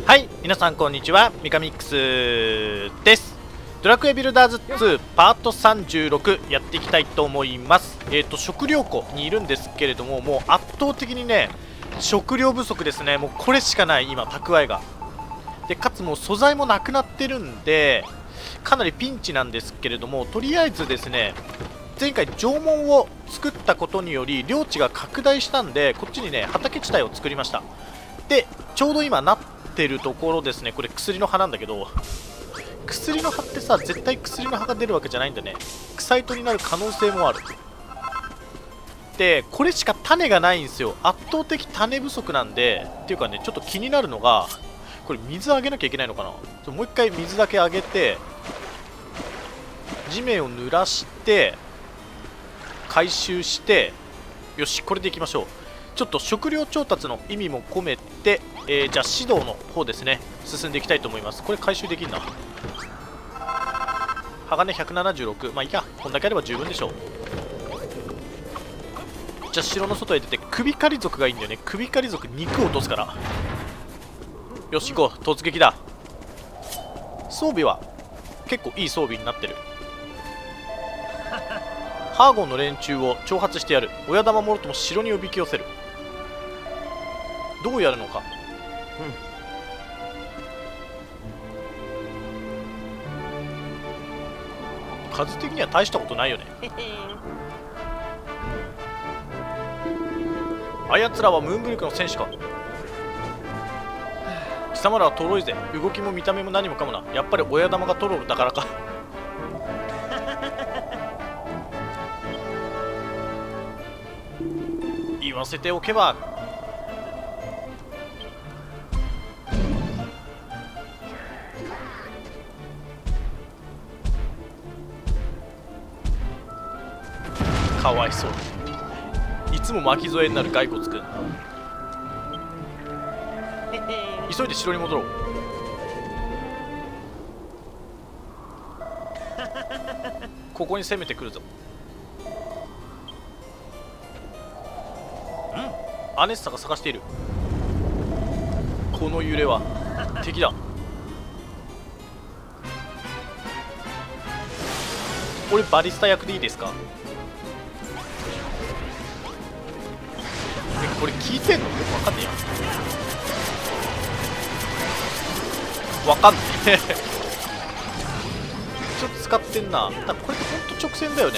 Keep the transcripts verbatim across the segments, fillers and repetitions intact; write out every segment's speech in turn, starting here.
はい、皆さんこんにちは、ミカミックスです。ドラクエビルダーズツーパートさんじゅうろくやっていきたいと思います。えっ、ー、と食料庫にいるんですけれども、もう圧倒的にね食料不足ですね。もうこれしかない今蓄えがで、かつもう素材もなくなってるんでかなりピンチなんですけれども、とりあえずですね、前回縄文を作ったことにより領地が拡大したんで、こっちにね畑地帯を作りました。でちょうど今なってるところですね。これ薬の葉なんだけど、薬の葉ってさ絶対薬の葉が出るわけじゃないんだね。草糸になる可能性もある。でこれしか種がないんですよ。圧倒的種不足なんで、っていうかね、ちょっと気になるのがこれ水あげなきゃいけないのかな。ちょもう一回水だけあげて地面を濡らして回収して、よしこれでいきましょう。ちょっと食料調達の意味も込めて、えー、じゃあ指導の方ですね進んでいきたいと思います。これ回収できるな。鋼ひゃくななじゅうろく、まあいいか、こんだけあれば十分でしょう。じゃあ城の外へ出て首狩り族がいいんだよね。首狩り族肉を落とすから、よし行こう。突撃だ。装備は結構いい装備になってる。ハーゴンの連中を挑発してやる。親玉もろとも城におびき寄せる。どうやるのか。うん、数的には大したことないよね。あやつらはムーンブリックの戦士か。貴様らはトロいぜ。動きも見た目も何もかもな。やっぱり親玉がトロルだからか。言わせておけばかわいそう。いつも巻き添えになる骸骨くん。急いで城に戻ろう。ここに攻めてくるぞ。ん？アネッサが探している。この揺れは敵だ。俺バリスタ役でいいですか？これ聞いてんの？よくわかんねえや。わかんねえ。ちょっと使ってんな。だこれってほんと直線だよね。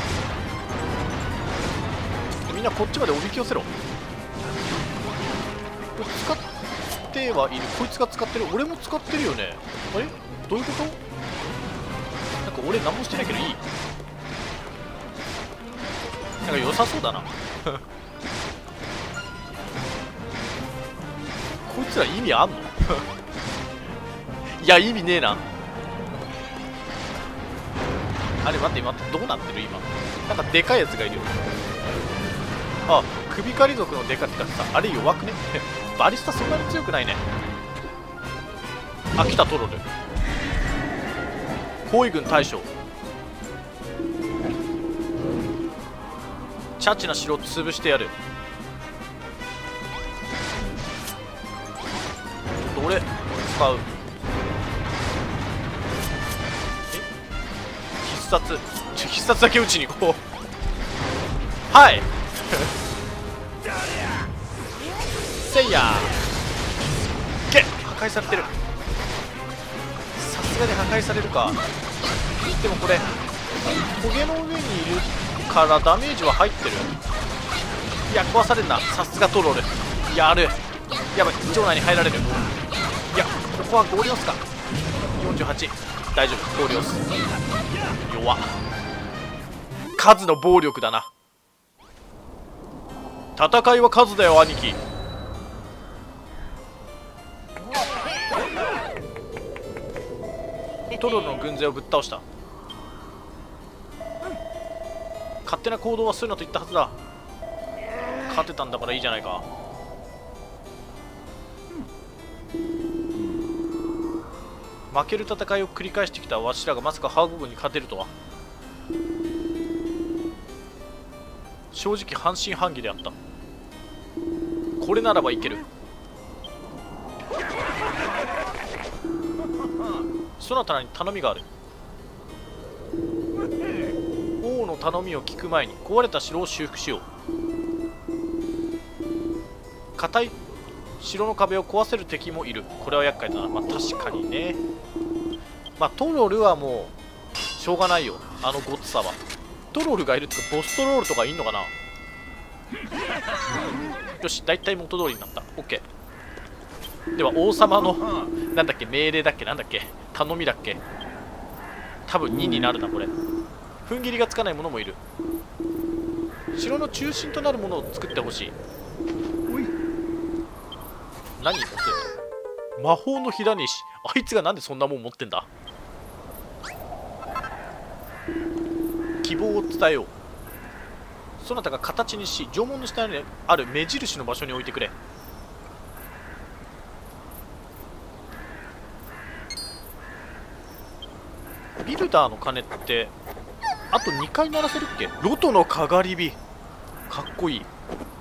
みんなこっちまでおびき寄せろ。これ使ってはいる。こいつが使ってる。俺も使ってるよね。あれどういうこと？なんか俺何もしてないけどいい？なんか良さそうだな。こいつら意味あんの？いや意味ねえな。あれ待って待って、どうなってる今。なんかでかいやつがいるよ。あ、首狩り族のでかってかさ、あれ弱くね？バリスタそんなに強くないね。あ、来たトロル。包囲軍大将。チャチな城を潰してやる。どれ使う？え必殺ちょ必殺だけ打ちに行こう。はいせいやーけ破壊されてる。さすがに破壊されるか。でもこれトゲの上にいるからダメージは入ってる。いや壊されるな。さすがトロルやる。やばい、城内に入られる。いやここはゴーリオスか。よんじゅうはち大丈夫。ゴーリオス弱っ。数の暴力だな。戦いは数だよ兄貴。トロルの軍勢をぶっ倒した。勝手な行動はするなと言ったはずだ。勝てたんだからいいじゃないか。負ける戦いを繰り返してきたわしらがまさかハーゴ軍に勝てるとは。正直半信半疑であった。これならばいける。 そなたに頼みがある。王の頼みを聞く前に壊れた城を修復しよう。硬い城の壁を壊せる敵もいる。これは厄介だな。まあ確かにね。まあトロルはもうしょうがないよ、あのゴツさは。トロルがいるってかボストロールとかいんのかな。よし、大体元通りになった。 OK。 では王様のなんだっけ、命令だっけ、なんだっけ、頼みだっけ、多分にになるなこれ。踏ん切りがつかないものもいる。城の中心となるものを作ってほしい。何をするの？魔法の火種石。あいつがなんでそんなもん持ってんだ。希望を伝えよう。そなたが形にし、城門の下にある目印の場所に置いてくれ。ビルダーの鐘ってあとにかい鳴らせるっけ。ロトのかがり火、かっこいい。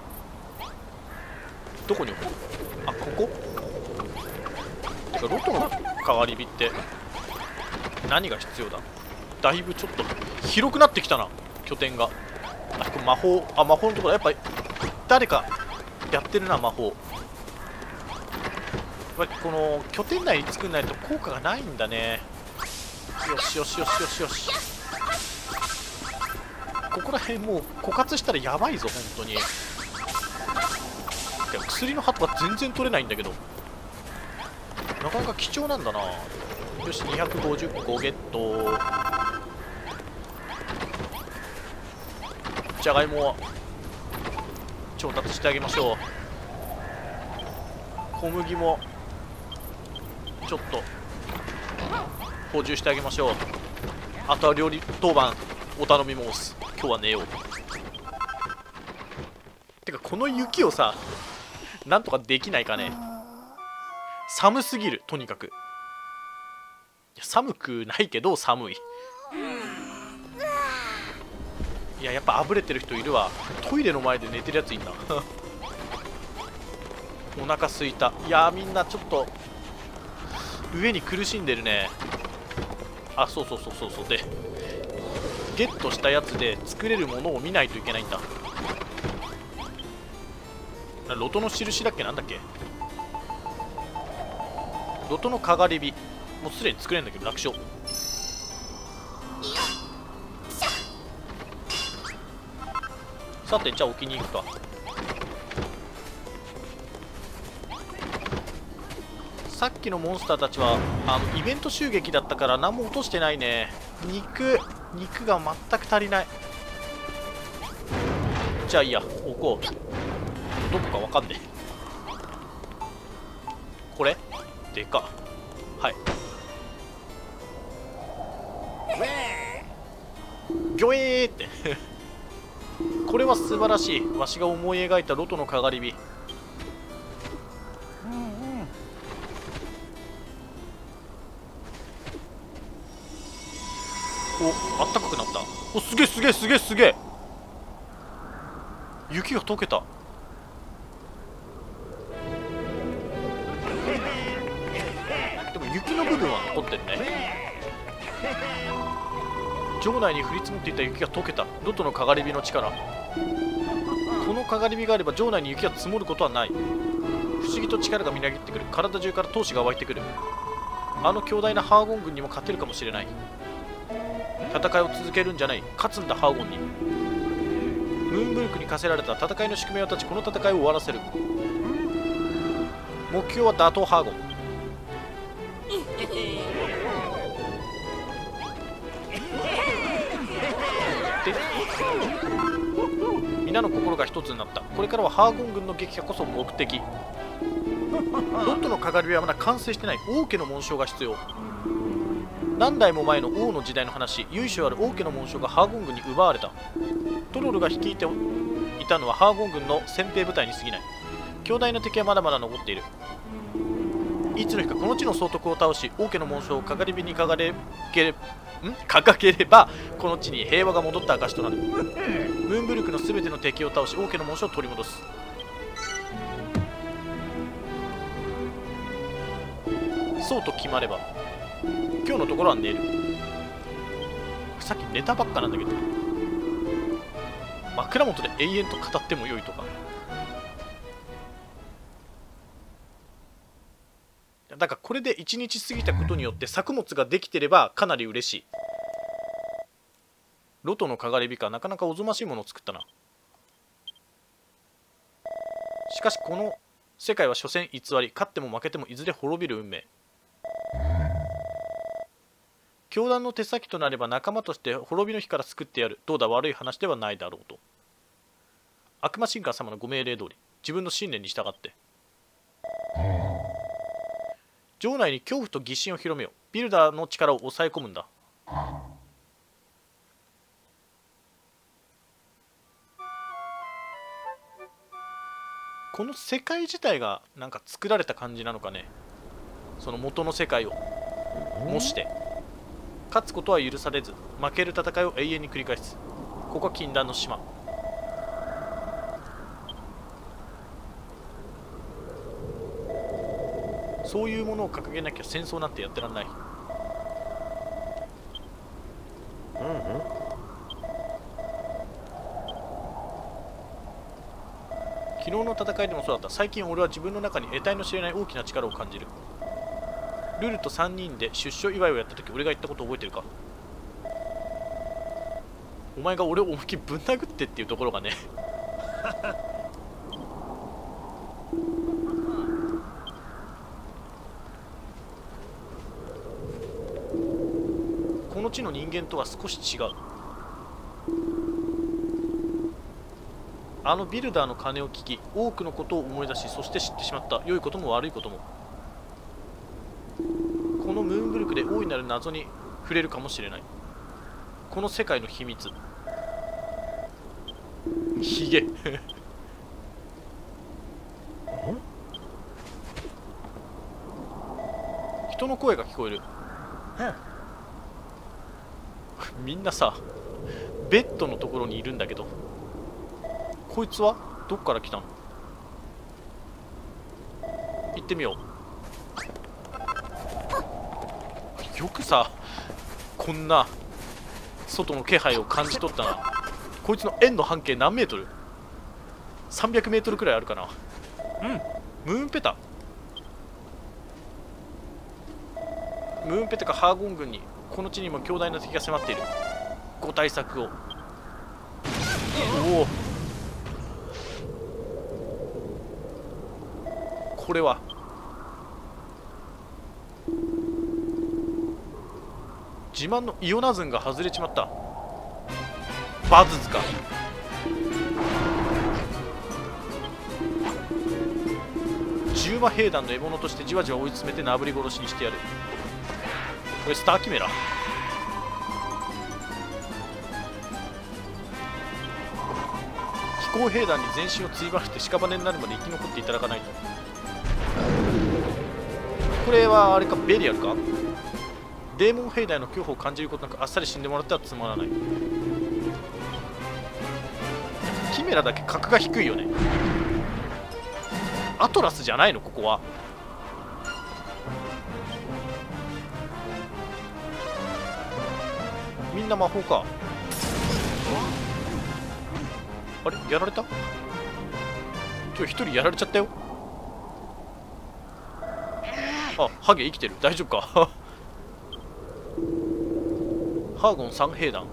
どこに置く？あ、ここ？てかロトのかがり火って何が必要だ。だいぶちょっと広くなってきたな、拠点が。あ、これ魔法、あ、魔法のところやっぱり誰かやってるな、魔法。やっぱりこの拠点内に作んないと効果がないんだね。よしよしよしよしよし。ここら辺もう枯渇したらやばいぞ本当に。でも薬の鳩が全然取れないんだけど、なかなか貴重なんだな。よし、にひゃくごじゅっこゲット。じゃがいもは調達してあげましょう。小麦もちょっと補充してあげましょう。あとは料理当番お頼み申す。今日は寝よう。てかこの雪をさ、なんとかできないかね。寒すぎる、とにかく。いや寒くないけど寒い。いや、やっぱあぶれてる人いるわ。トイレの前で寝てるやついんな。お腹すいた。いやー、みんなちょっと上に苦しんでるね。あ、そうそうそうそうそう。でゲットしたやつで作れるものを見ないといけないんだ。ロトの印だっけ、なんだっけ。ロトのかがり火、もうすでに作れるんだけど楽勝。さて、じゃあ置きに行くか。さっきのモンスターたちはあのイベント襲撃だったから何も落としてないね。肉肉が全く足りない。じゃあいいや、置こう。どこかわかんねえ。これでか。はい。ギョエーってこれは素晴らしい。わしが思い描いたロトのかがり火。お、あったかくなった。お、すげえすげえすげえすげえ。雪が溶けた。でも雪の部分は残ってるね。城内に降り積もっていた雪が溶けた。ロトのかがり火の力。このかがり火があれば城内に雪が積もることはない。不思議と力がみなぎってくる。体中から闘志が湧いてくる。あの強大なハーゴン軍にも勝てるかもしれない。戦いを続けるんじゃない、勝つんだハーゴンに。ムーンブルクに課せられた戦いの宿命を断ち、この戦いを終わらせる。目標は打倒ハーゴン。で、皆の心が一つになった。これからはハーゴン軍の撃破こそ目的。ロットのかがり火はまだ完成してない。王家の紋章が必要。何代も前の王の時代の話。由緒ある王家の紋章がハーゴン軍に奪われた。トロルが率いていたのはハーゴン軍の先兵部隊に過ぎない。強大な敵はまだまだ残っている。いつの日かこの地の総督を倒し、王家の紋章をかがり火に掲げれん掲げれば、この地に平和が戻った証となる。ムーンブルクの全ての敵を倒し、王家の紋章を取り戻す。そうと決まれば今日のところは寝る。さっき寝たばっかなんだけど、枕元で永遠と語ってもよいとか。だからこれでいちにち過ぎたことによって作物ができてればかなり嬉しい。ロトのかがり火か、なかなかおぞましいものを作ったな。しかしこの世界は所詮偽り、勝っても負けてもいずれ滅びる運命。教団の手先となれば仲間として滅びの日から救ってやる。どうだ、悪い話ではないだろうと。悪魔神官様のご命令通り、自分の信念に従って。城内に恐怖と疑心を広めよう。ビルダーの力を抑え込むんだ。この世界自体がなんか作られた感じなのかね。その元の世界を模して、勝つことは許されず負ける戦いを永遠に繰り返す。ここは禁断の島。そういうものを掲げなきゃ戦争なんてやってらんない。うんうん。昨日の戦いでもそうだった。最近俺は自分の中に得体の知れない大きな力を感じる。ルルとさんにんで出所祝いをやった時、俺が言ったこと覚えてるか。お前が俺を思いっきりぶん殴ってっていうところがねこの地の人間とは少し違う。あのビルダーの鐘を聞き、多くのことを思い出し、そして知ってしまった。良いことも悪いことも。このムーンブルクで大いなる謎に触れるかもしれない。この世界の秘密。ひげ人の声が聞こえる。みんなさ、ベッドのところにいるんだけど、こいつはどっから来たの？行ってみよう。よくさ、こんな外の気配を感じ取ったな。こいつの円の半径何メートル？ さんびゃくメートルくらいあるかな。うん、ムーンペタ。ムーンペタかハーゴン軍にこの地にも強大な敵が迫っている。ご対策を。おお、これは自慢のイオナズンが外れちまった。バズズか。十馬兵団の獲物としてじわじわ追い詰めてなぶり殺しにしてやる。これスターキメラ。飛行兵団に全身をついばして屍になるまで生き残っていただかないと。これはあれか、ベリアルか。デーモン兵団の恐怖を感じることなくあっさり死んでもらってはつまらない。キメラだけ格が低いよね。アトラスじゃないのここは。みんな魔法か。あれやられた？今日一人やられちゃったよ。あ、ハゲ生きてる。大丈夫かハーゴンさん兵団。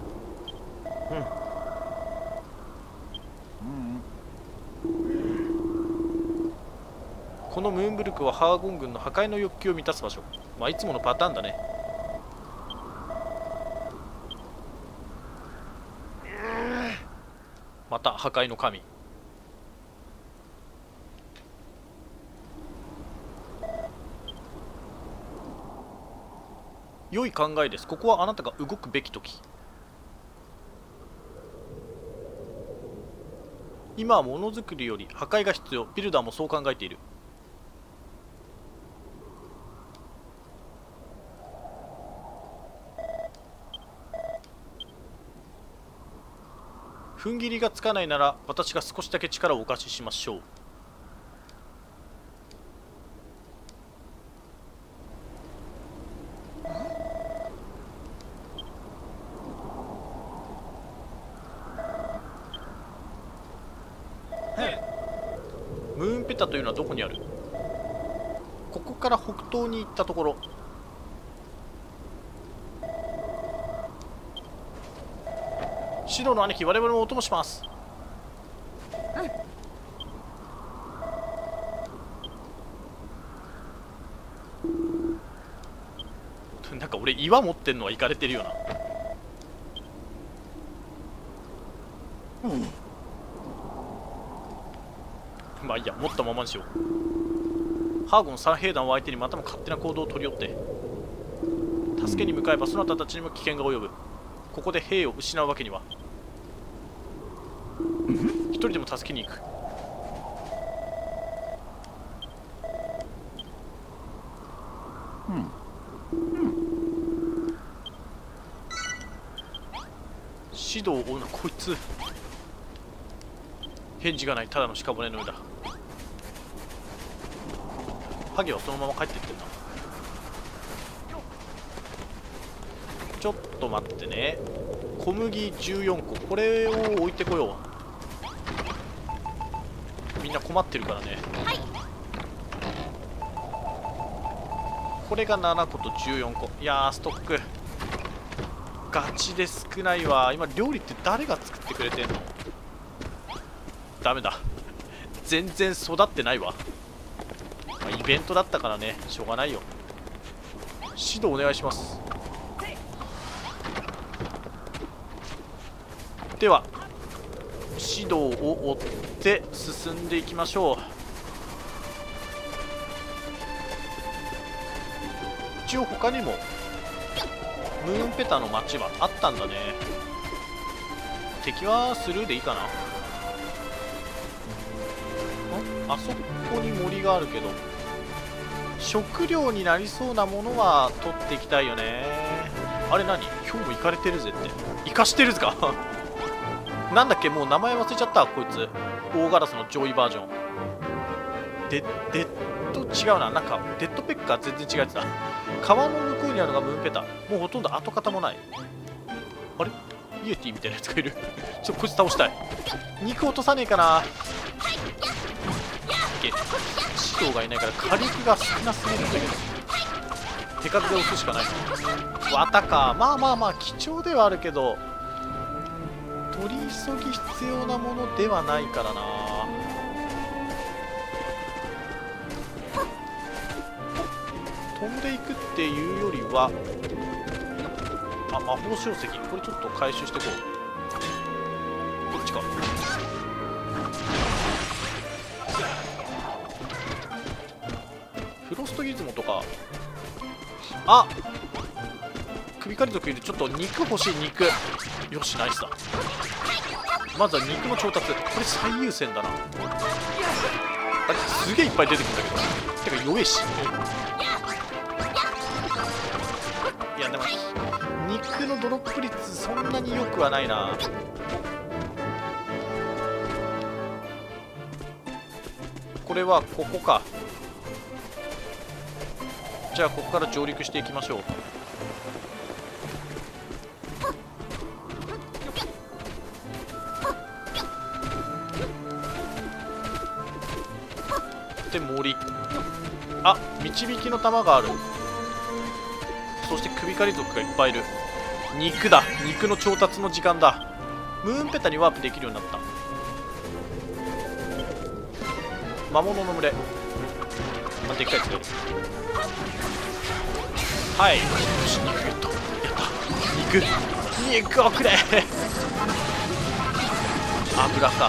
うん、このムーンブルクはハーゴン軍の破壊の欲求を満たす場所。まあいつものパターンだね。また破壊の神。良い考えです。ここはあなたが動くべき時。今はものづくりより破壊が必要。ビルダーもそう考えている。踏ん切りがつかないなら私が少しだけ力をお貸ししましょう。 ペタというのはどこにある？ここから北東に行ったところ。シドの兄貴、我々もお供します。なんか俺岩持ってんのはイカれてるよな。うん、まあいいや、持ったままにしよう。ハーゴン三兵団を相手にまたも勝手な行動を取り寄って、助けに向かえばそなたたちにも危険が及ぶ。ここで兵を失うわけには。一人でも助けに行く。うん指導を追うな、こいつ。返事がない、ただの鹿骨のようだ。ハゲはそのまま帰ってってんな。ちょっと待ってね。小麦じゅうよんこ、これを置いてこよう。みんな困ってるからね。はい、これがななことじゅうよんこ。いやー、ストックガチで少ないわ。今料理って誰が作ってくれてんの？ダメだ、全然育ってないわ。まあ、イベントだったからね、しょうがないよ。指導お願いします。では指導を追って進んでいきましょう。一応他にもムーンペタの町はあったんだね。敵はスルーでいいかな。あそこに森があるけど、食料になりそうなものは取っていきたいよね。あれ何？今日もイカれてるぜって。イカしてるぞかなんだっけ、もう名前忘れちゃった。こいつ大ガラスの上位バージョン。デデッド違うな。なんかデッドペッカー全然違うやつだ。川の向こうにあるのがムーンペタ。もうほとんど跡形もない。あれイエティみたいなやつがいるちょっとこいつ倒したい。肉落とさねえかな。指導がいないから火力が少なすぎるんだけど、手数で押すしかないの。綿か。まあまあまあ貴重ではあるけど、取り急ぎ必要なものではないからな。飛んでいくっていうよりは、あ、魔法書石、これちょっと回収していこう。こっちか。フロストギズモとか。あ、首狩り族いる。ちょっと肉欲しい。肉よし、ナイスだ。まずは肉の調達、これ最優先だな。あれすげえいっぱい出てくるんだけど、てか弱えし。いやでも肉のドロップ率そんなに良くはないな。これはここか。じゃあここから上陸していきましょう。で森、あ、導きの玉がある。そして首狩り族がいっぱいいる。肉だ、肉の調達の時間だ。ムーンペタにワープできるようになった。魔物の群れ、あ、でっかいやつがいる。はい、よし、肉ゲット。やった、肉肉をくれ油か。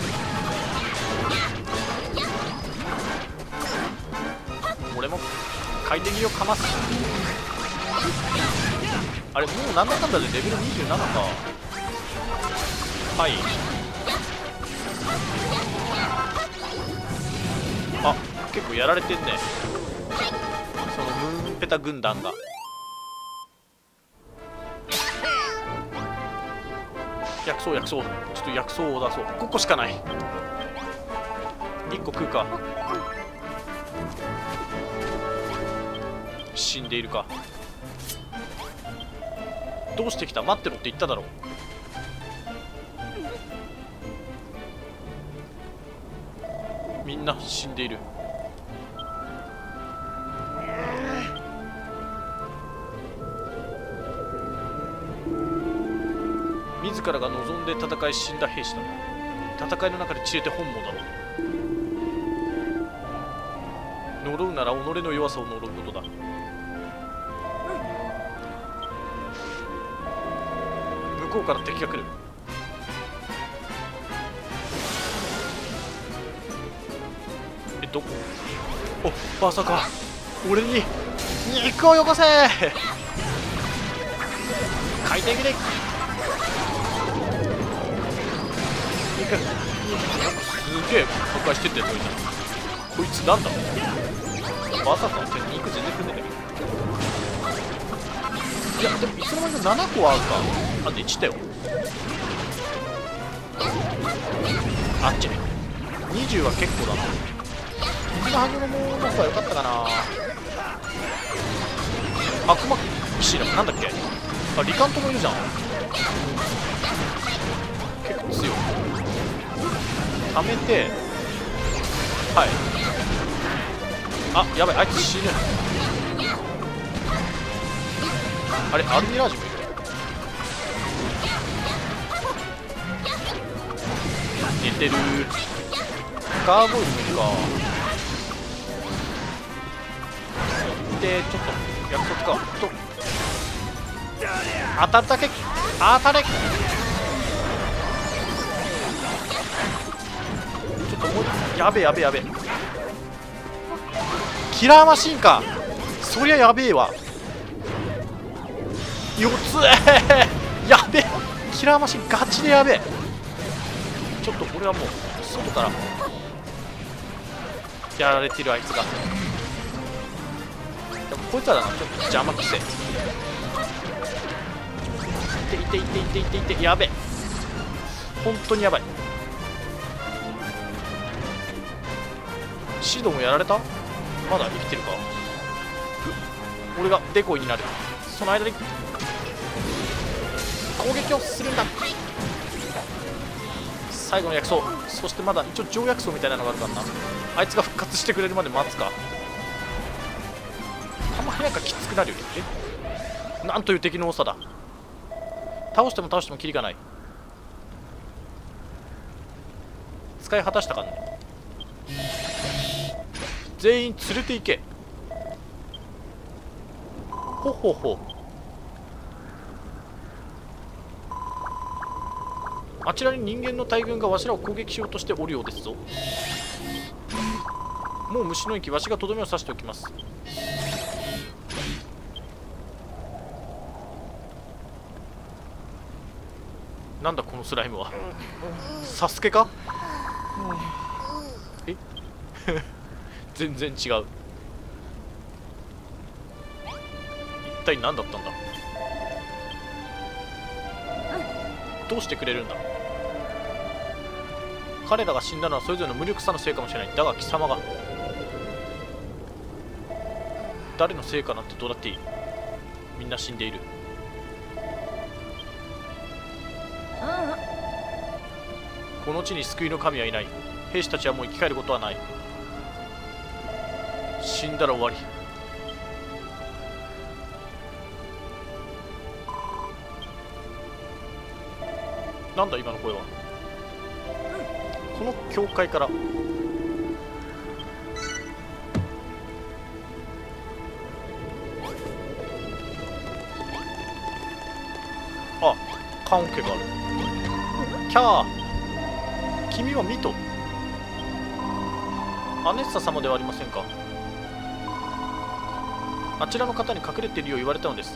俺も回転切りをかます。あれもうなんだかんだでレベルにじゅうななか。はい、あ、結構やられてんね、そのムーンペタ軍団が。薬草薬草、ちょっと薬草を出そう。ごこしかない。いっこ食うか。死んでいるか。どうしてきた？待ってろって言っただろう。 みんな死んでいる。自らが望んで戦い死んだ兵士だ。戦いの中で散れて本望だろう。呪うなら己の弱さを呪うことだ。向こうから敵が来る。え、どこ？お、まさか俺に肉をよこせ。回転切れ。すげえ破壊してってんのにな。こいつなんだ。まさか肉全然食んでねえ。いやでもいつの間にかななこあるか。あ、でちったよ。あっちね。にじゅうは結構だな。水のはずのもの方が良かったかな。悪魔騎士だ。なんだっけ。あ、リカントもいるじゃん。結構強い。はめて、はい。あ、やばい、あいつ死ぬ。あれ、アルミラージュもいる。寝てる。ガーゴイルもいるか。で、ちょっと約束かと当たるだけ当たれ。ちょっともうやべえやべえやべえ。キラーマシンか。そりゃやべえわ。よっつやべえ。キラーマシンガチでやべえ。ちょっと俺はもう外からやられてる。あいつがでもこいつらだな。ちょっと邪魔くせ。いていていていていていて。やべえ、本当にやばい。シドもやられた。まだ生きてるか。俺がデコイになる。その間に攻撃をするんだ。最後の薬草。そしてまだ一応条約層みたいなのがあるからな。あいつが復活してくれるまで待つか。たまになんかきつくなるよね。え、なんという敵の多さだ。倒しても倒してもキリがない。使い果たしたかんね。全員連れて行け。ほほほ。あちらに人間の大軍がわしらを攻撃しようとしておるようですぞ。もう虫の息、わしがとどめを刺しておきます。なんだこのスライムは。サスケか。え全然違う。一体何だったんだ。どうしてくれるんだ。彼らが死んだのはそれぞれの無力さのせいかもしれない。だが貴様が誰のせいかなんてどうだっていい。みんな死んでいる。この地に救いの神はいない。兵士たちはもう生き返ることはない。死んだら終わり。なんだ今の声は。この教会から。あ、棺桶がある。キャー。君はミト。アネッサ様ではありませんか。あちらの方に隠れているよう言われたのです。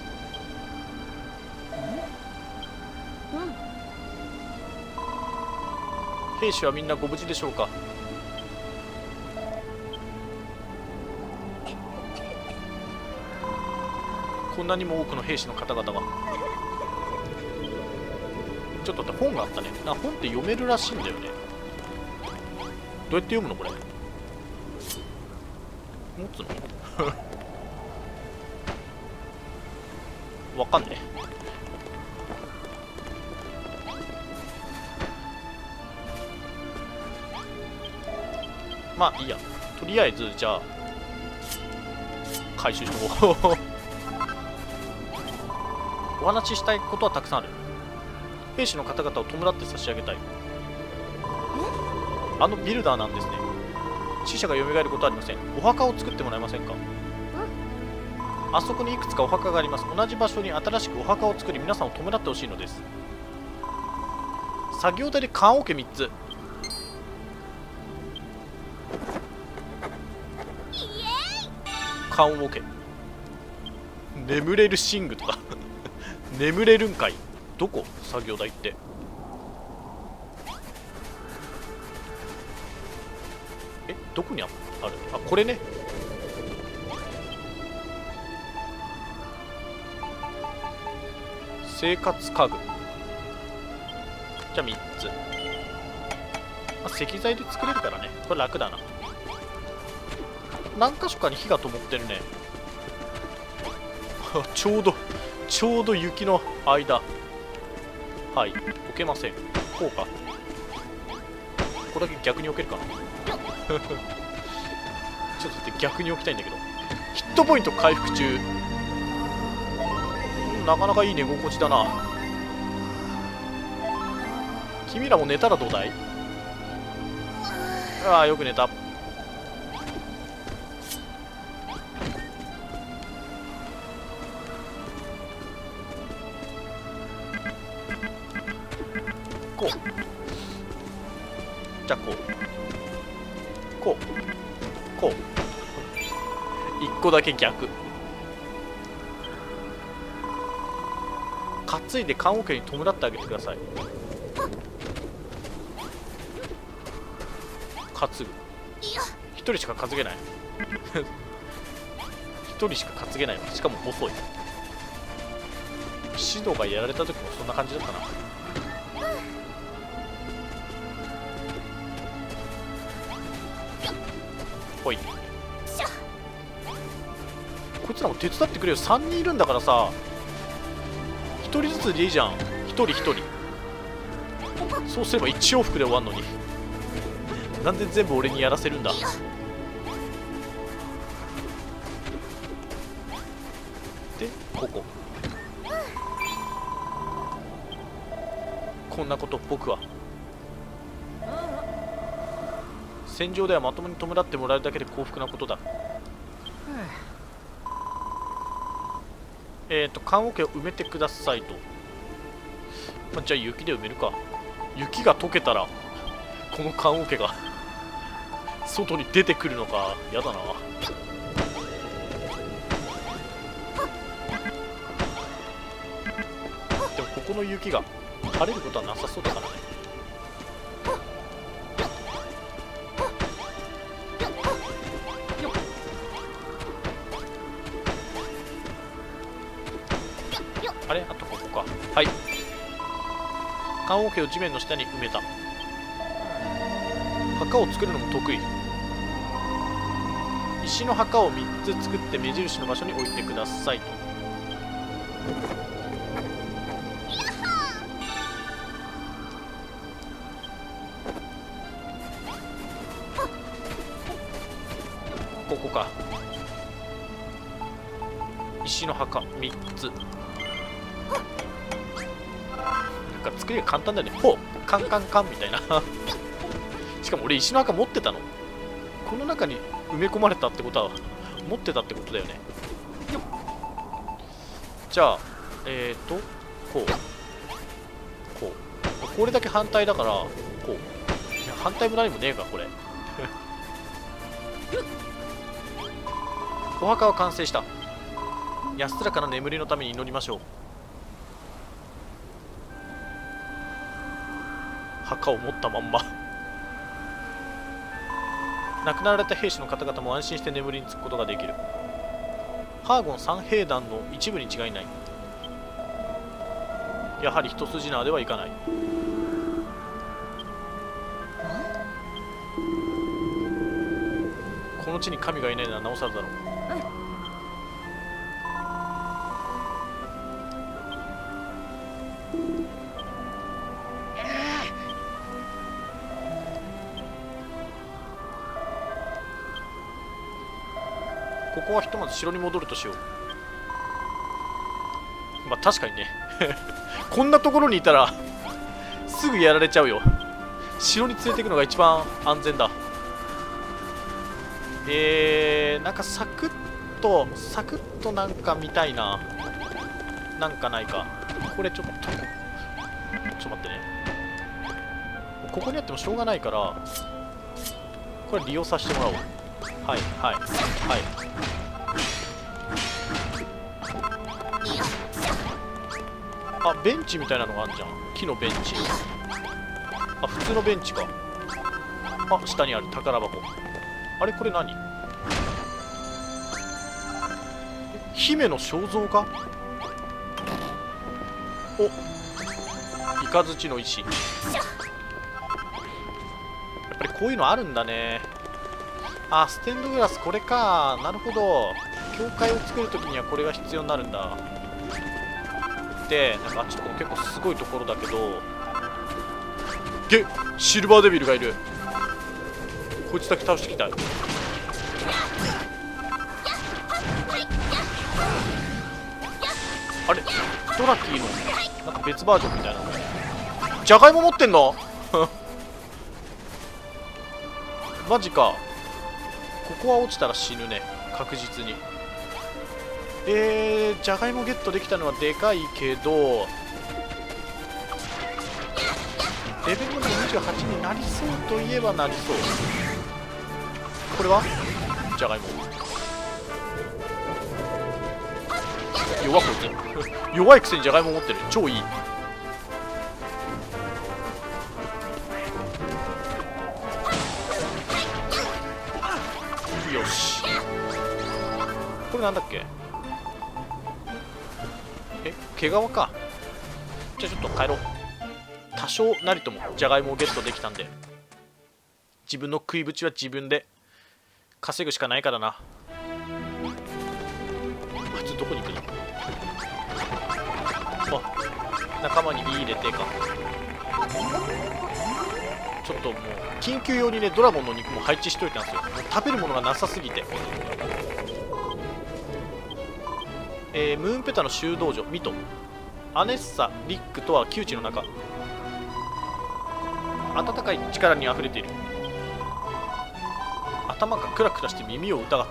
兵士はみんなご無事でしょうか。こんなにも多くの兵士の方々が。ちょっと待って、本があったね。あ、本って読めるらしいんだよね。どうやって読むのこれ。持つのわかんねえ。 まあいいや、とりあえずじゃあ回収しとこうお話ししたいことはたくさんある。兵士の方々を弔って差し上げたい。あのビルダーなんですね。死者が蘇ることはありません。お墓を作ってもらえませんか。あそこにいくつかお墓があります。同じ場所に新しくお墓を作り、皆さんを弔ってほしいのです。作業台で棺桶みっつ。棺桶。眠れる寝具とか眠れるんかい。どこ作業台って。え、どこにある。あ、これね。生活家具。じゃあみっつ、まあ、石材で作れるからね、これ楽だな。何箇所かに火が灯ってるねちょうどちょうど雪の間。はい、置けません。こうか。ここだけ逆に置けるかなちょっと待って、逆に置きたいんだけど。ヒットポイント回復中。なかなかいい寝心地だな。君らも寝たらどうだい。ああ、よく寝た。こう。じゃあこう。こう。こう。一個だけ逆。担いで棺桶に弔ってあげてください。担ぐ。一人しか担げない一人しか担げないわ。しかも細い。指導がやられた時もそんな感じだったな。ほい。こいつらも手伝ってくれよ。さんにんいるんだからさ、ひとりずつでいいじゃん。ひとりひとり。そうすればいち往復で終わんのに、なんで全部俺にやらせるんだ。でここ。こんなこと僕は戦場ではまともに弔ってもらえるだけで幸福なことだ。えっと棺桶を埋めてくださいと。まあ、じゃあ雪で埋めるか。雪が溶けたらこの棺桶が外に出てくるのか。やだな。でもここの雪が晴れることはなさそうだからね。あれ、あとここか。はい、棺桶を地面の下に埋めた。墓を作るのも得意。石の墓をみっつ作って目印の場所に置いてくださいと。ここか。石の墓みっつ。なんか作りが簡単だよね。ほう、カンカンカンみたいなしかも俺石の墓持ってたの。この中に埋め込まれたってことは持ってたってことだよね。じゃあえっ、ー、とこうこうこれだけ反対だからこう。いや反対も何もねえかこれお墓は完成した。安らかな眠りのために祈りましょう。墓を持ったまんま亡くなられた兵士の方々も安心して眠りにつくことができる。ハーゴン三兵団の一部に違いない。やはり一筋縄ではいかない。この地に神がいないのはなおさらだろう。 ここはひとまず城に戻るとしよう。まあ確かにねこんなところにいたらすぐやられちゃうよ。城に連れていくのが一番安全だ。えー、なんかサクッとサクッとなんか見たいな。なんかないか。これちょっとちょっと待ってね。ここにあってもしょうがないから、これ利用させてもらおう。はいはいはい。あ、ベンチみたいなのがあるじゃん。木のベンチ。あ、普通のベンチか。あ、下にある宝箱。あれこれ何？姫の肖像画？お、雷の石。やっぱりこういうのあるんだね。あ、ステンドグラスこれか。なるほど。教会を作るときにはこれが必要になるんだ。で、なんかあっちとかも結構すごいところだけど、げっ、シルバーデビルがいる。こいつだけ倒してきたい。あれドラキーのなんか別バージョンみたいなの。じゃがいも持ってんのマジか。ここは落ちたら死ぬね、確実に。えー、じゃがいもゲットできたのはでかいけど、レベルもにじゅうはちになりそうといえばなりそう。これはじゃがいも弱こいつ弱いくせにじゃがいも持ってる。超いい。よし。これなんだっけ。え、毛皮か。じゃあちょっと帰ろう。多少なりともじゃがいもをゲットできたんで、自分の食いぶちは自分で稼ぐしかないからな。あいつどこに行くの。あ、仲間に言い入れてか。ちょっともう緊急用にねドラゴンの肉も配置しといたんですよ。もう食べるものがなさすぎて。えー、ムーンペタの修道女ミト、アネッサ、リックとは窮地の中、温かい力にあふれている。頭がクラクラして耳を疑った。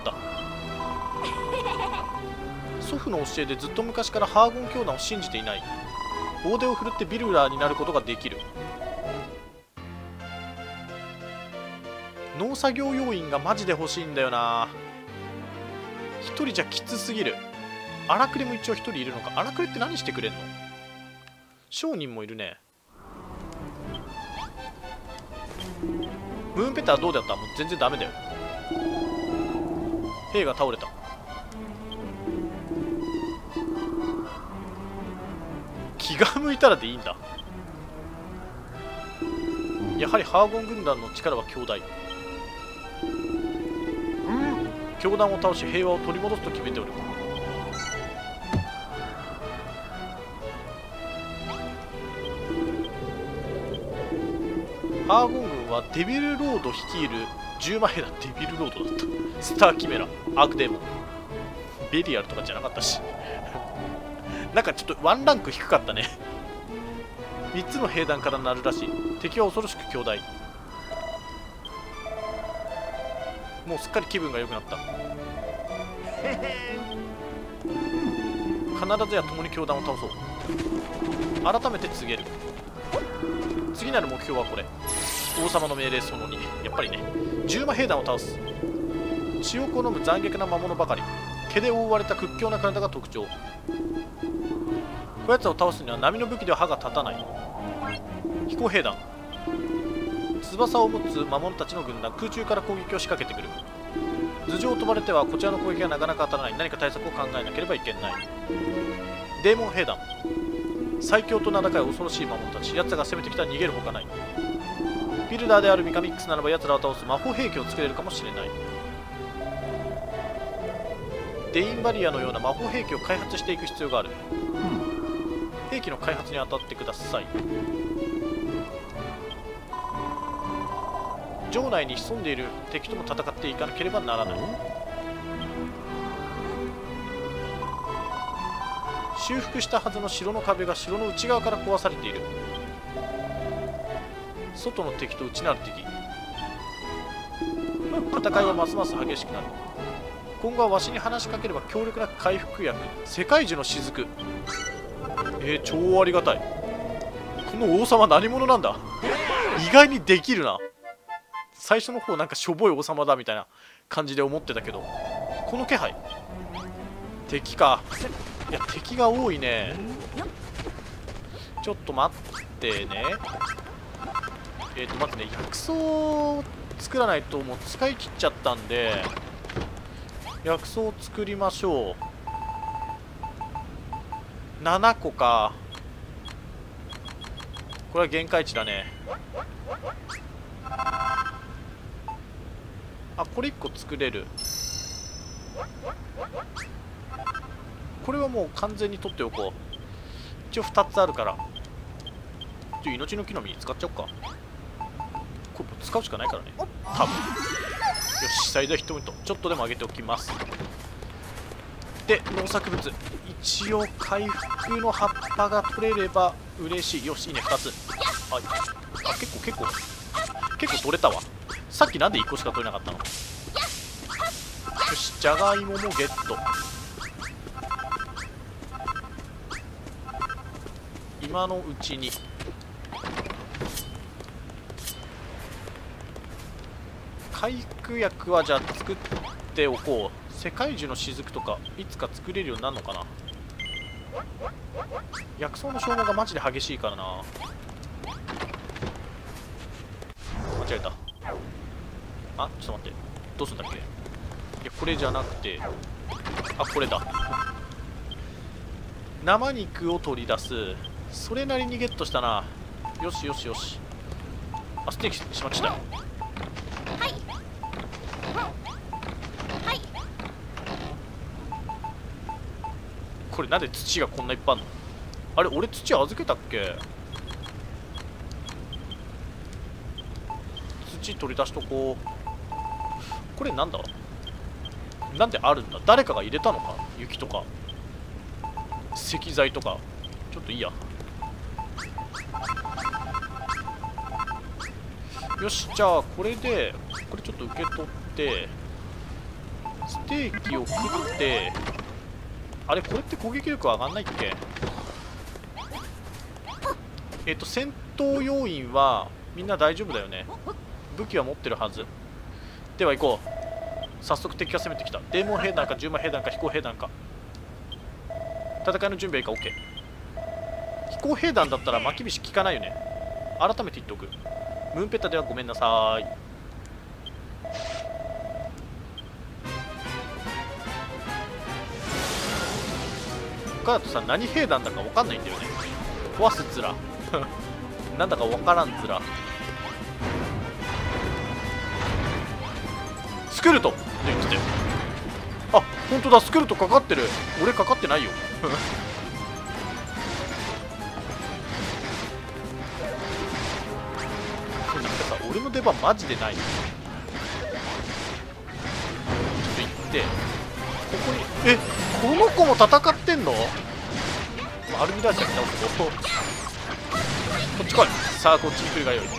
祖父の教えでずっと昔からハーゴン教団を信じていない。大手を振るってビルラーになることができる。農作業要員がマジで欲しいんだよな。一人じゃきつすぎる。荒くれも一応一人いるのか。荒くれって何してくれんの。商人もいるね。ムーンペターどうだった。もう全然ダメだよ。兵が倒れた。気が向いたらでいいんだ。やはりハーゴン軍団の力は強大。教団を倒し平和を取り戻すと決めておる。ハーゴン軍はデビルロード率いるじゅうまん兵だ。デビルロードだった。スターキメラ、アークデーモン、ベリアルとかじゃなかったしなんかちょっとワンランク低かったねみっつの兵団からなるらしい。敵は恐ろしく強大。もうすっかり気分が良くなった。必ずや共に教団を倒そう。改めて告げる。次なる目標はこれ。王様の命令そのに。やっぱりね、じゅうまん兵団を倒す。血を好む残虐な魔物ばかり。毛で覆われた屈強な体が特徴。こやつを倒すには波の武器では歯が立たない。飛行兵団、翼を持つ魔物たちの軍団。空中から攻撃を仕掛けてくる。頭上を飛ばれてはこちらの攻撃がなかなか当たらない。何か対策を考えなければいけない。デーモン兵団、最強と名高い恐ろしい魔物たち。奴らが攻めてきたら逃げるほかない。ビルダーであるミカミックスならば奴らを倒す魔法兵器を作れるかもしれない。デインバリアのような魔法兵器を開発していく必要がある。兵器の開発に当たってください。城内に潜んでいる敵とも戦っていかなければならない。 修復したはずの城の壁が城の内側から壊されている。外の敵と内なる敵。戦いはますます激しくなる。今後はわしに話しかければ強力な回復薬、世界樹の雫。えー、超ありがたい。この王様何者なんだ。意外にできるな。最初の方なんかしょぼい王様だみたいな感じで思ってたけど、この気配。敵か。いや敵が多いね。ちょっと待ってね。えっ、ー、とまずね、薬草を作らないともう使い切っちゃったんで、薬草を作りましょう。ななこか。これは限界値だね。あ、これいっこ作れる。これはもう完全に取っておこう。一応ふたつあるから。ちょ命の木の実使っちゃおうか。これ使うしかないからね、多分。よし、最大ヒットポイントちょっとでも上げておきます。で、農作物一応回復の葉っぱが取れれば嬉しい。よし、いいね、ふたつ。はい、あ、結構結構結構取れたわ。さっきなんでいっこしか取れなかったの。よし、じゃがいももゲット。今のうちに。回復薬はじゃあ作っておこう。世界樹の雫とかいつか作れるようになるのかな。薬草の消耗がマジで激しいからな。間違えた。あ、ちょっと待って、どうすんだっけ。いやこれじゃなくて、あ、これだ。生肉を取り出す。それなりにゲットしたな。よしよしよし。あ、ステーキしました。これなんで土がこんないっぱいあるの。あれ、俺土預けたっけ。土取り出しとこう。これなんだ、なんであるんだ。誰かが入れたのか。雪とか石材とか。ちょっといいや。よし、じゃあこれでこれちょっと受け取って、ステーキを食って。あれ、これって攻撃力上がんないっけ。えっと戦闘要員はみんな大丈夫だよね。武器は持ってるはず。では行こう。早速敵が攻めてきた。デーモン兵団か獣魔兵団か飛行兵団か。戦いの準備はいいか。 OK。 飛行兵団だったら巻き菱効かないよね。改めて言っておく。ムーンペタではごめんなさい。他だとさ、何兵団だか分かんないんだよね。壊すずらなんだか分からんずら。スクルトって言ってたよ。あ、本当だ、スクルトかかってる。俺かかってないよなんかさ、俺の出番マジでない。ちょっと行って、ここに、え、この子も戦ってんの。アルミダージャーに倒すとこっち来い。さあこっちに来るがよい。突っ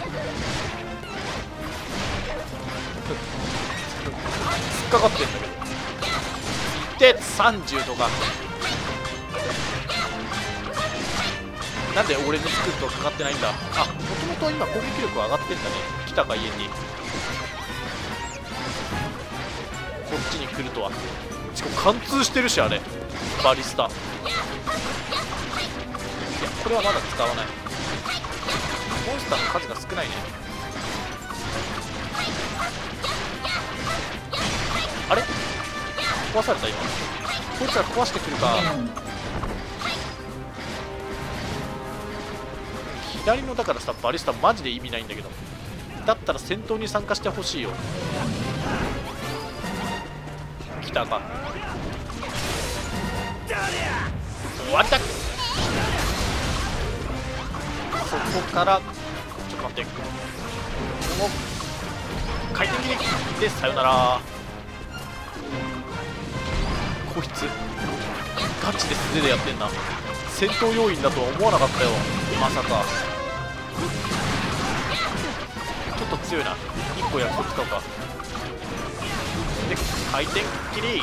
かかってんだけど。でさんじゅうとか。なんで俺のスクープはかかってないんだ。あ、もともと今攻撃力上がってんだね。来たか家に。こっちに来るとは。しかも貫通してるし、あれバリスタ。いやこれはまだ使わない。モンスターの数が少ないね。あれ壊された今。こいつら壊してくるか。左のだからさ、バリスタマジで意味ないんだけど。だったら戦闘に参加してほしいよ。来たか。終わりだ。そこからちょっと待って、この回転切りでさよなら。こいつガチで素手でやってんな。戦闘要員だとは思わなかったよ、まさか。ちょっと強いな。いっこ約束使うか。で回転切り、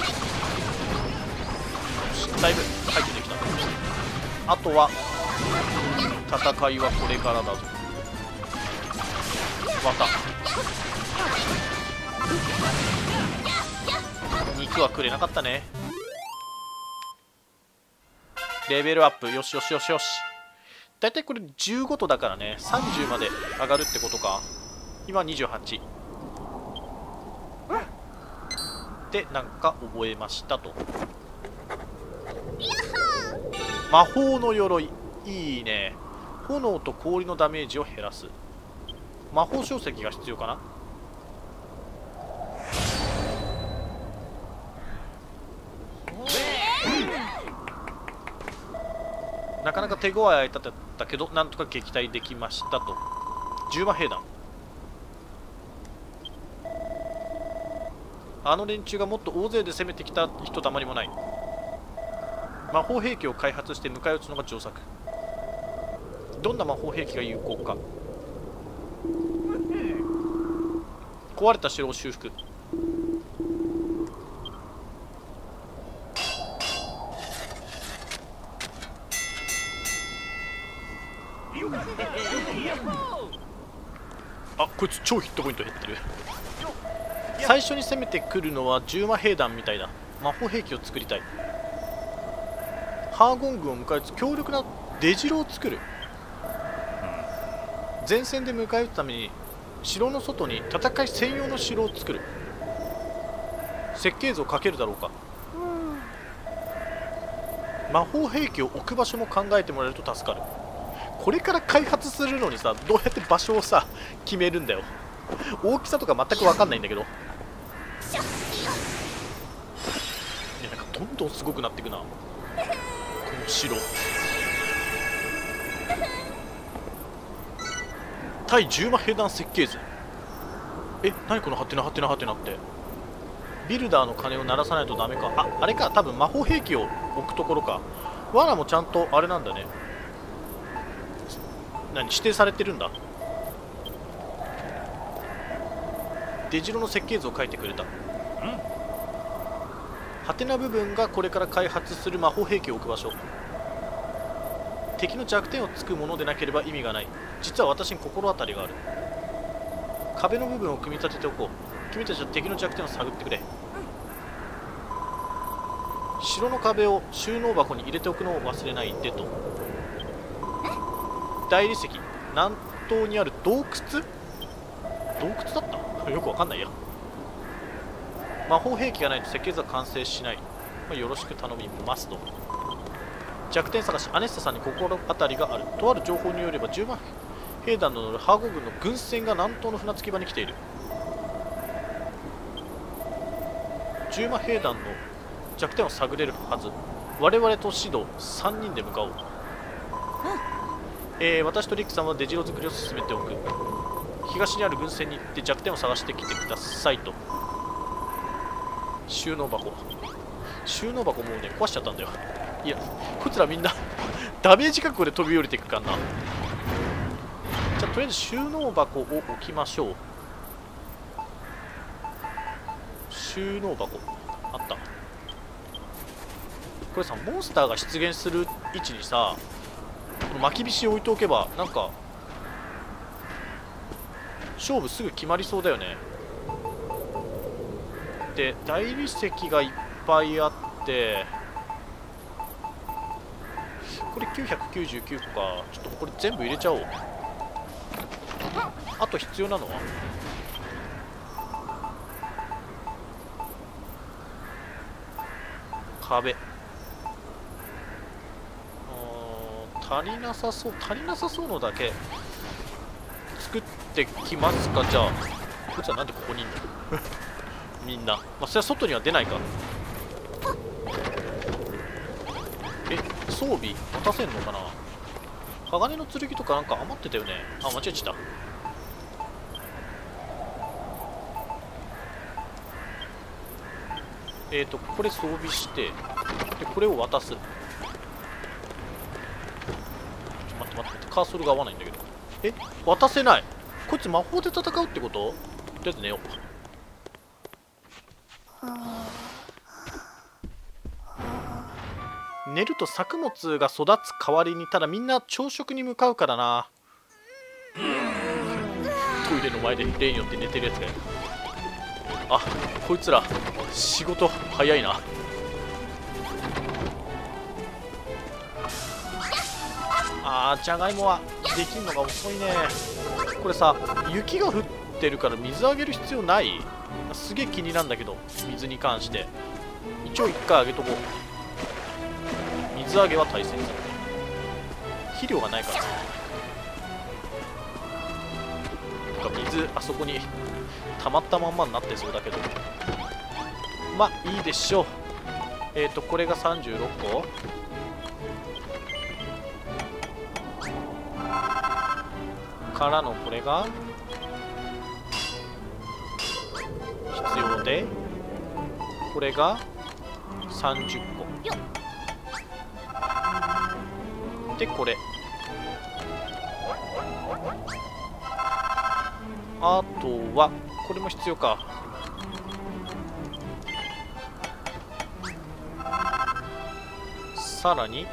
だいぶ回転できた。あとは戦いはこれからだぞ。また肉はくれなかったね。レベルアップ、よしよしよしよし。だいたいこれじゅうごとだからね、さんじゅうまで上がるってことか。今にじゅうはちで、なんか覚えましたと。魔法の鎧、いいね。炎と氷のダメージを減らす。魔法書籍が必要かな。なかなか手強い相手だったけど、なんとか撃退できましたと。じゅうま兵団、あの連中がもっと大勢で攻めてきたひとたまりもない。魔法兵器を開発して迎え撃つのが上策。どんな魔法兵器が有効か。壊れた城を修復。あ、こいつ超ヒットポイント減ってる。最初に攻めてくるのはじゅうま兵団みたいだ。魔法兵器を作りたい。ハーゴン軍を迎え撃つ強力な出城を作る。前線で迎え撃つために城の外に戦い専用の城を作る。設計図をかけるだろうか。魔法兵器を置く場所も考えてもらえると助かる。これから開発するのにさ、どうやって場所をさ決めるんだよ。大きさとか全く分かんないんだけど。いや、なんかどんどんすごくなっていくな、この城。対じゅうま兵団設計図。え、何このハテナハテナハテナって。ビルダーの鐘を鳴らさないとダメか。あ、あれか、多分魔法兵器を置くところか。罠もちゃんとあれなんだね。何、指定されてるんだ。出城の設計図を書いてくれた。うん。ハテナ部分がこれから開発する魔法兵器を置く場所。敵の弱点をつくものでなければ意味がない。実は私に心当たりがある。壁の部分を組み立てておこう。君たちは敵の弱点を探ってくれ。城の壁を収納箱に入れておくのを忘れないでと。大理石、南東にある洞窟。洞窟だったよくわかんないや。魔法兵器がないと設計図は完成しない。まあ、よろしく頼みますと。弱点探し、アネッサさんに心当たりがある。とある情報によればじゅうまん兵団の乗るハーゴ軍の軍船が南東の船着き場に来ている。じゅうまん兵団の弱点を探れるはず。我々とシドさんにんで向かおう。えー、私とリックさんは出城作りを進めておく。東にある軍船に行って弱点を探してきてくださいと。収納箱、収納箱もうね壊しちゃったんだよ。いや、こいつらみんなダメージ覚悟で飛び降りていくからな。じゃあとりあえず収納箱を置きましょう。収納箱あった。これさ、モンスターが出現する位置にさ、この巻き菱を置いておけばなんか勝負すぐ決まりそうだよね。で、大理石がいっぱいあって、これきゅうひゃくきゅうじゅうきゅうこか。ちょっとこれ全部入れちゃおう。あと必要なのは壁。足りなさそう、足りなさそうのだけ作ってきますか。じゃあこいつはなんでここにいんだみんな。まあそれは外には出ないか。え、装備持たせんのかな。鋼の剣とかなんか余ってたよね。あ、間違えちゃった。えーとこれ装備して、 でこれを渡す。ちょ待って待って待って、カーソルが合わないんだけど。え、渡せない。こいつ魔法で戦うってこと？とりあえず寝よう。寝ると作物が育つ代わりに、ただみんな朝食に向かうからな。トイレの前で例によって寝てるやつがいる。あ、こいつら仕事早いな。あー、じゃがいもはできるのが遅いね。これさ、雪が降ってるから水あげる必要ない？すげえ気になるんだけど、水に関して一応一回あげとこう。水あげは大切。肥料がないからな。水あそこに溜まったまんまになってそうだけど、まあいいでしょう。えっとこれがさんじゅうろっこからの、これが必要で、これがさんじゅっこで、これあとはこれも必要か。さらに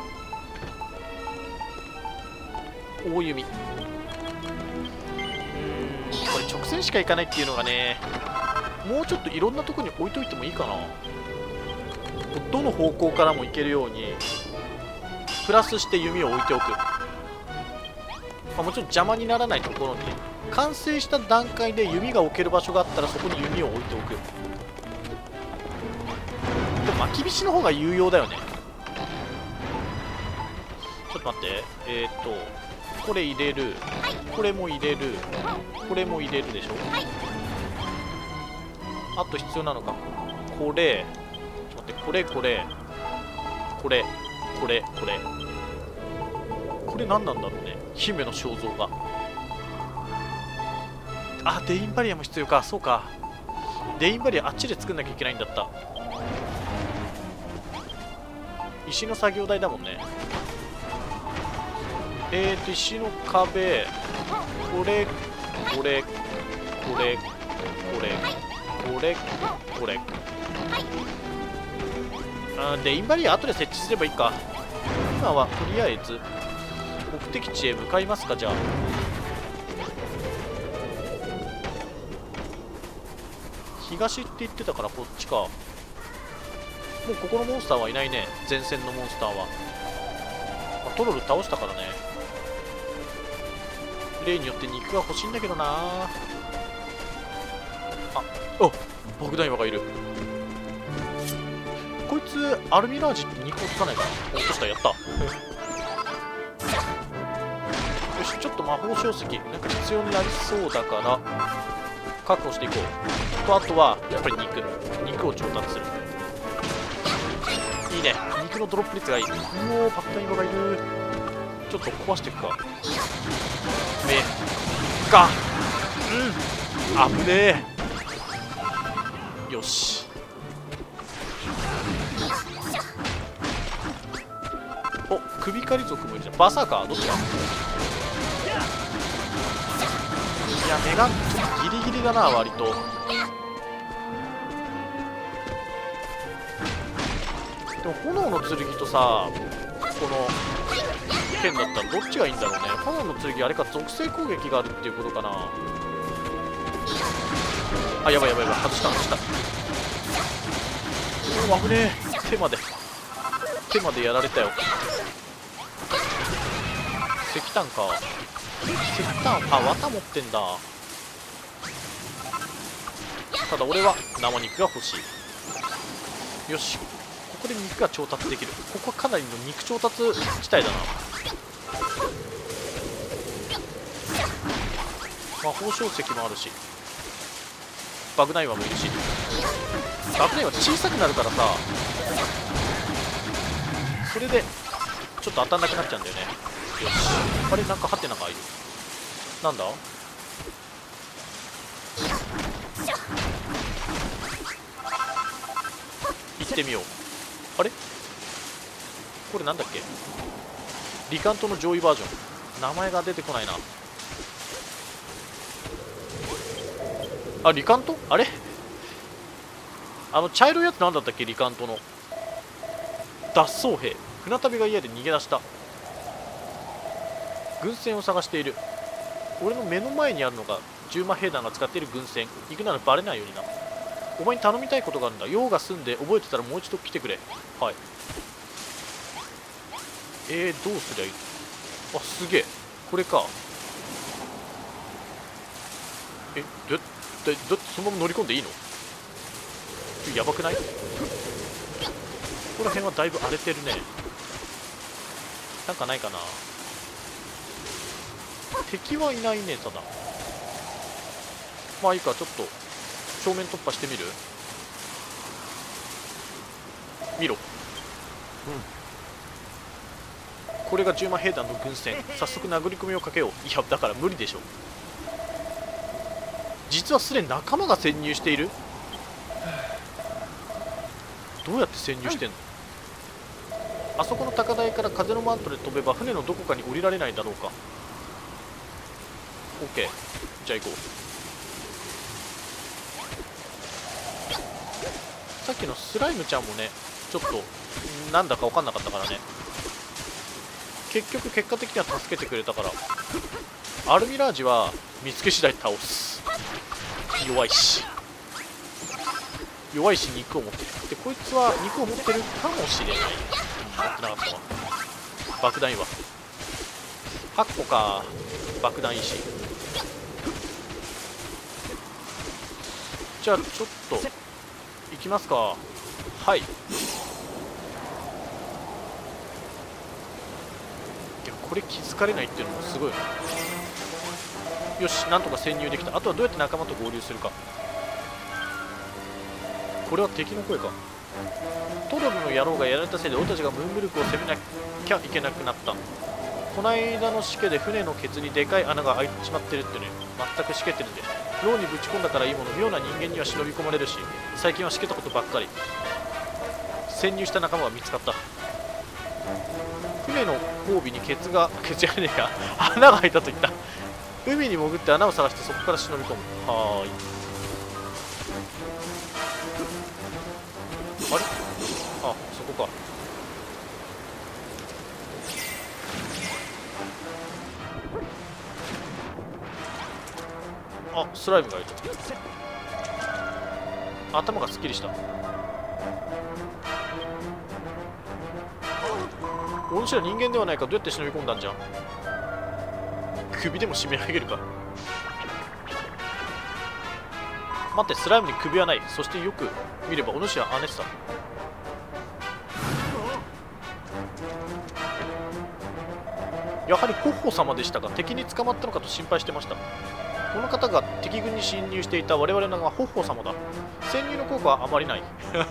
大弓。うーん、これ直線しか行かないっていうのがね、もうちょっといろんなとこに置いといてもいいかな。どの方向からも行けるようにプラスして弓を置いておく。まあ、もちろん邪魔にならないところに、完成した段階で弓が置ける場所があったらそこに弓を置いておく。でも巻き菱の方が有用だよね。ちょっと待って、えっとこれ入れる、これも入れる、これも入れるでしょ。あと必要なのがこれ、ちょっと待って、これこれこれこれこれこれ何なんだろうね。姫の肖像画。あ、デインバリアも必要か。そうか、デインバリアあっちで作んなきゃいけないんだった。石の作業台だもんね。えーと石の壁、これこれこれこれこれこれ、あー、デインバリア後で設置すればいいか。今はとりあえず目的地へ向かいますか。じゃあ東って言ってたからこっちか。もうここのモンスターはいないね、前線のモンスターは。あ、トロル倒したからね。例によって肉が欲しいんだけどな。あ、あ、爆弾岩がいる。こいつアルミラージって肉落とさないかな。落とした、やった。よし、ちょっと魔法書籍なんか必要になりそうだから確保していこうと。あとはやっぱり肉肉を調達する。いいね、肉のドロップ率がいい。うおー、爆弾岩がいる。ちょっと壊していくか。めっか、うん、危ねえ。よし、お、首狩り族もいるじゃん。バサーカーどっちだ。いや、メガンちょっとギリギリだな、割と。でも炎の剣とさ、この剣だったらどっちがいいんだろうね。炎の剣あれか、属性攻撃があるっていうことかな。あ、やばいやばいやばい、外した外した。おお、危ねえ。手まで手までやられたよ。石炭か。石炭、あ、綿持ってんだ。ただ俺は生肉が欲しい。よし、ここで肉が調達できる。ここはかなりの肉調達地帯だな。魔法書石もあるし、爆弾岩もいるし。爆弾岩小さくなるからさ、それでちょっと当たんなくなっちゃうんだよね。よし、あれ、なんかハテナがいる。なんだ。行ってみよう。 あれこれなんだっけ、リカントの上位バージョン、名前が出てこないな。あ、リカント、あれあの茶色いやつなんだったっけ、リカントの脱走兵。船旅が嫌で逃げ出した。軍船を探している。俺の目の前にあるのがじゅうま兵団が使っている軍船。行くならバレないようにな。お前に頼みたいことがあるんだ。用が済んで覚えてたらもう一度来てくれ。はい。えー、どうすりゃいいの。あ、すげえ、これか。え、どうやってどうやってそのまま乗り込んでいいの。ちょやばくない。ここら辺はだいぶ荒れてるね。なんかないかな。敵はいないね。ただまあいいか、ちょっと正面突破してみる。見ろ、うん、これがじゅうま兵団の軍船。早速殴り込みをかけよう。いやだから無理でしょ。実はすでに仲間が潜入している。どうやって潜入してんの。あそこの高台から風のマントで飛べば船のどこかに降りられないだろうか。 OK、 じゃあ行こう。さっきのスライムちゃんもね、ちょっとなんだか分かんなかったからね。結局結果的には助けてくれたから。アルミラージは見つけ次第倒す。弱いし弱いし肉を持ってる。でこいつは肉を持ってるかもしれない。持ってなかったわ。爆弾いいわ。はっこか。爆弾いいし。じゃあちょっと行きますか。はい。いやこれ気づかれないっていうのもすごいよね。よし、なんとか潜入できた。あとはどうやって仲間と合流するか。これは敵の声か。トロルの野郎がやられたせいで俺たちがムーンブルクを攻めなきゃいけなくなった。この間のしけで船のケツにでかい穴が開いちまってるってね。全くしけてるんで。牢にぶち込んだからいいもの、妙な人間には忍び込まれるし、最近はしけたことばっかり。潜入した仲間が見つかった。船の後尾にケツが、ケツじゃねえか穴が開いたと言った。海に潜って穴を探してそこから忍び込む。はーい。あれ、あ、そこか。あ、スライムがいる。頭がすっきりした。お主ら人間ではないか。どうやって忍び込んだんじゃん。首でも締め上げるか。待って、スライムに首はない。そしてよく見ればお主はアネスタ。やはりホッホ様でしたが、敵に捕まったのかと心配してました。この方が敵軍に侵入していた我々の名がホッホ様だ。潜入の効果はあまりない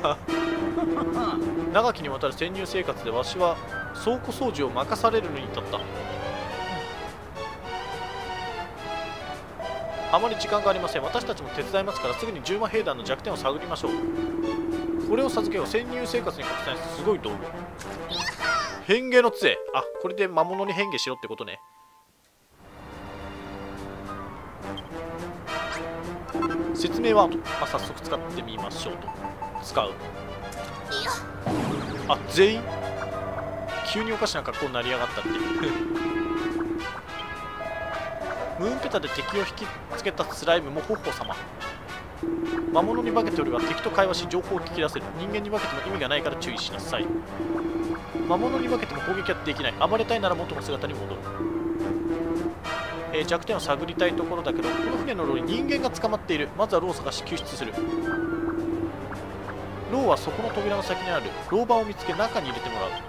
長きにわたる潜入生活でわしは倉庫掃除を任されるのに至った。あまり時間がありません。私たちも手伝いますからすぐにじゅうま兵団の弱点を探りましょう。これを授けよう。潜入生活に欠かせないすごい道具。変化の杖。あ、これで魔物に変化しろってことね。説明は後、まあ、早速使ってみましょうと。使う。あ、全員急におかしな格好になりやがったってムーンペタで敵を引きつけたスライムもホッホ様。魔物に化けておれば敵と会話し情報を聞き出せる。人間に化けても意味がないから注意しなさい。魔物に化けても攻撃はできない。暴れたいなら元の姿に戻る。えー、弱点を探りたいところだけど、この船の牢に人間が捕まっている。まずは牢を探し救出する。牢はそこの扉の先にある牢板を見つけ中に入れてもらう。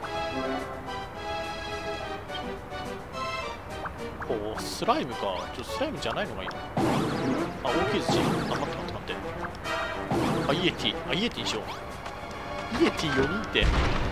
おお、スライムか。ちょっとスライムじゃないのがいいな。あ、大きい寿司。あ、待って待って待って。あ、イエティ。あ、イエティにしよう。イエティよにんって。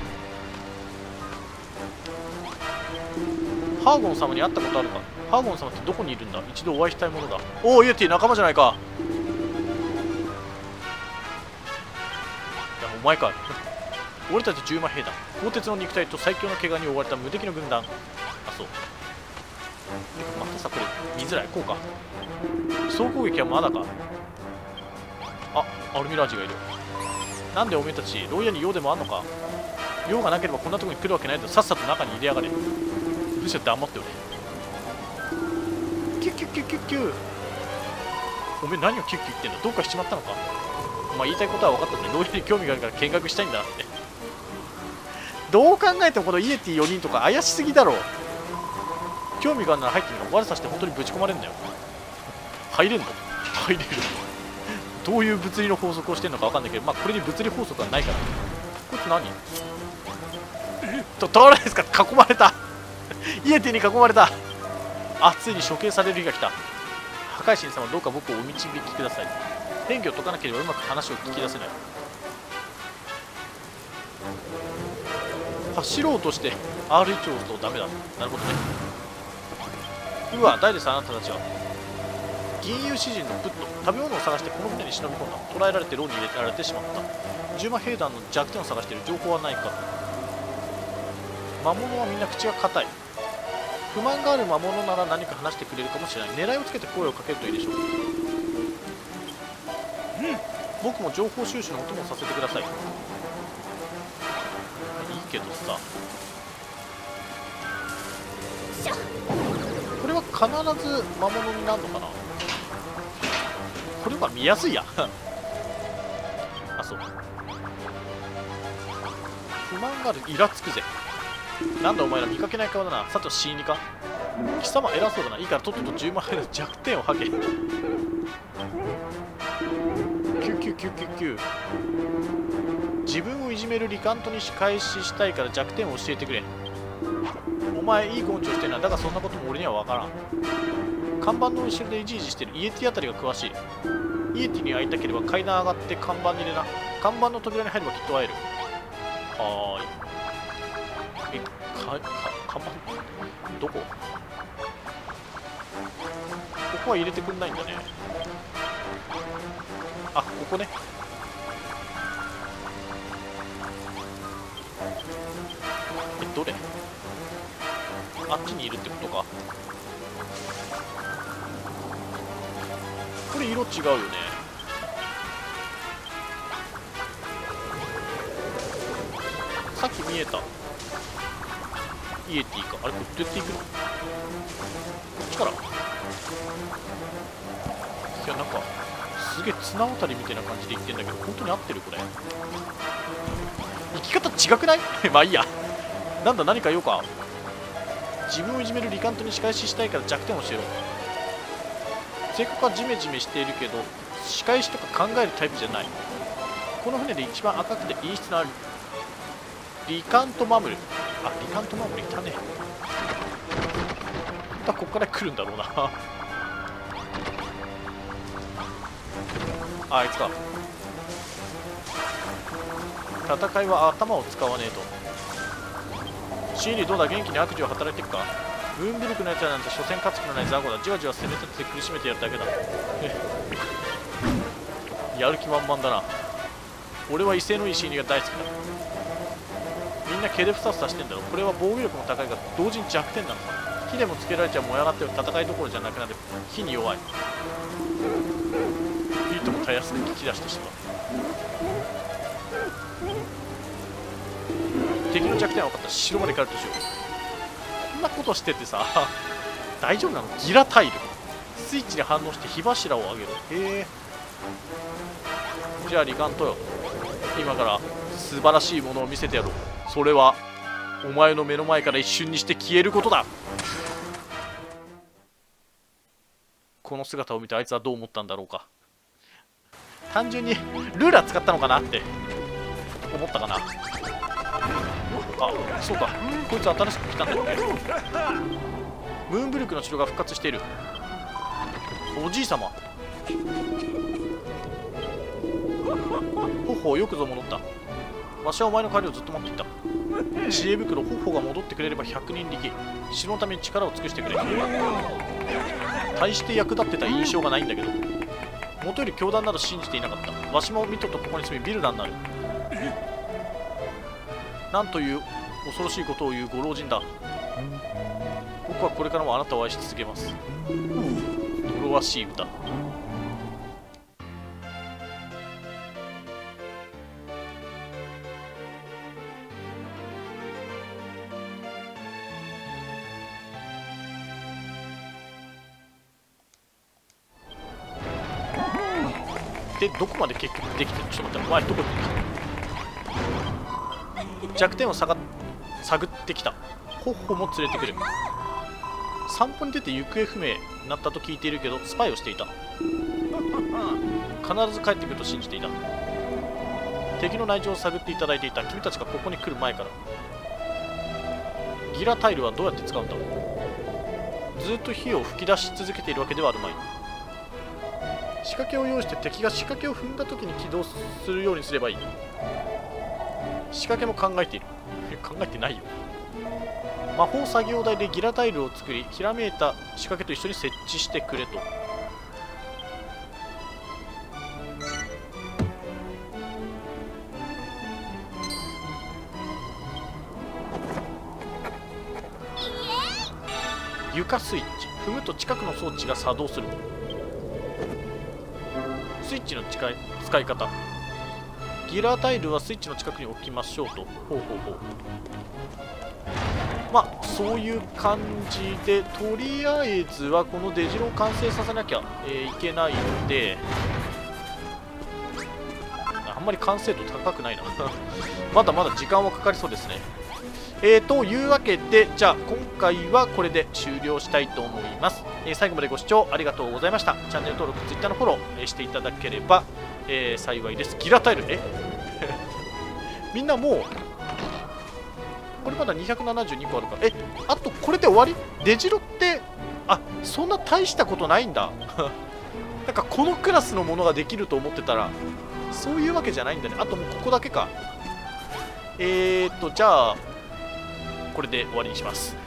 ハーゴン様に会ったことあるか。ハーゴン様ってどこにいるんだ。一度お会いしたいものだ。おお、イエティ仲間じゃないか。いや、お前か。 俺たちじゅうまん兵団、鋼鉄の肉体と最強の怪我に追われた無敵の軍団。あ、そう。またさ、これ見づらい。こうか。総攻撃はまだか。あ、アルミラージがいる。なんでおめえたち牢屋に用でもあんのか。用がなければこんなとこに来るわけないとさっさと中に入れやがれ。むしろ黙っておれ。キュッキュッキュッキュッキュッ。おめえ何をキュッキュッ言ってんだ。どうかしちまったのか。まあ言いたいことは分かったぜ。牢屋に興味があるから見学したいんだって。どう考えてもこのイエティよにんとか怪しすぎだろう。興味があるなら入ってみろ。悪さして本当にぶち込まれるんだよ。入れんの？入れる。どういう物理の法則をしてるのか分かんないけど、まあこれに物理法則はないから。こいつ何と、取らないですか。囲まれた。イエティに囲まれた。あ、ついに処刑される日が来た。破壊神様、どうか僕をお導きください。変化を解かなければうまく話を聞き出せない。走ろうとして アールいち を押すとダメだ。なるほどね。うわ、誰です、あなたたちは。銀融詩人のプット。食べ物を探してこの船に忍び込んだ。捕らえられて牢に入れられてしまった。じゅうまん兵団の弱点を探している。情報はないか。魔物はみんな口が硬い。不満がある魔物なら何か話してくれるかもしれない。狙いをつけて声をかけるといいでしょう。うん、僕も情報収集のお供をさせてください。いいけどさ、これは必ず魔物になるのかな。これは見やすいやあ、そう。不満がある。イラつくぜ。なんだお前ら見かけない顔だな。さては死にか。貴様偉そうだな。いいからとっととじゅうまん円の弱点をはけ。キュッキュッキュッキュッキュッ。自分をいじめるリカントに仕返ししたいから弱点を教えてくれ。お前いい根性してるな。だがそんなことも俺には分からん。看板の後ろでイジイジしてるイエティあたりが詳しい。イエティに会いたければ階段上がって看板に入れな。看板の扉に入ればきっと会える。はーい。え、か、か、看板どこ？ここは入れてくんないんだね。あ、ここね。え、どれ？あっちにいるってことか。これ色違うよね。さっき見えたイエティか。あれ、これどうやっていくの？こっちから。いや、なんかすげえ綱渡りみたいな感じで言ってんだけど、本当に合ってるこれ。生き方違くない？まあいいや。なんだ、何か言おうか。自分をいじめるリカントに仕返ししたいから弱点を教えろ。性格はジメジメしているけど仕返しとか考えるタイプじゃない。この船で一番赤くて陰湿なリカントマムル。あ、リカントマムルいたね。またここから来るんだろうなあ、あいつか。戦いは頭を使わねえと。シーリーどうだ、元気に悪事を働いていくか。ムーンブルクのやつらなんて所詮勝つ気のない雑魚だ。じわじわ攻め立てて苦しめてやるだけだやる気満々だな。俺は威勢のいいシーリーが大好きだ。みんな毛でふさふさしてんだろ。これは防御力も高いが同時に弱点なのか。火でもつけられちゃ燃え上がって戦いどころじゃなくなって火に弱い。いともたやすく聞き出してしまう。敵の弱点は分かった。城まで帰るとしよう。こんなことしててさ大丈夫なの？ギラタイルスイッチに反応して火柱を上げる。へえ。じゃあリカントよ、今から素晴らしいものを見せてやろう。それはお前の目の前から一瞬にして消えることだ。この姿を見てあいつはどう思ったんだろうか。単純にルーラー使ったのかなって思ったかな。あ、そうか、こいつ新しく来たんだよね。ムーンブルクの城が復活している。おじいさま。ホッホー、よくぞ戻った。わしはお前の帰りをずっと待っていた。知恵袋、ホッホーが戻ってくれればひゃくにん力。城のために力を尽くしてくれ。大して役立ってた印象がないんだけど、元より教団など信じていなかった。わしもミトとここに住みビルダーになる。 なんという恐ろしいことを言うご老人だ。僕はこれからもあなたを愛し続けます。呪わしい歌。で、どこまで結局できてるの？ちょっと待って、お前どこに弱点を探探ってきた。ホッホも連れてくる。散歩に出て行方不明になったと聞いているけど、スパイをしていた。必ず帰ってくると信じていた。敵の内情を探っていただいていた。君たちがここに来る前から。ギラタイルはどうやって使うんだ？ずっと火を吹き出し続けているわけではあるまい。仕掛けを用意して敵が仕掛けを踏んだ時に起動するようにすればいい。仕掛けも考えている。考えてないよ。魔法作業台でギラタイルを作り、ひらめいた仕掛けと一緒に設置してくれと。床スイッチ。踏むと近くの装置が作動する。スイッチの使い使い方。ギラタイルはスイッチの近くに置きましょうと。ほうほうほう。まあそういう感じで、とりあえずはこの出城を完成させなきゃ、えーいけないので、あんまり完成度高くないなまだまだ時間はかかりそうですね。えー、というわけで、じゃあ今回はこれで終了したいと思います。えー、最後までご視聴ありがとうございました。チャンネル登録、Twitter のフォロー、えー、していただければ、えー、幸いです。ギラタイル、えみんなもうこれまだにひゃくななじゅうにこあるから、えあとこれで終わり？出城って、あ、そんな大したことないんだなんかこのクラスのものができると思ってたらそういうわけじゃないんだね。あともうここだけか。えーっとじゃあこれで終わりにします。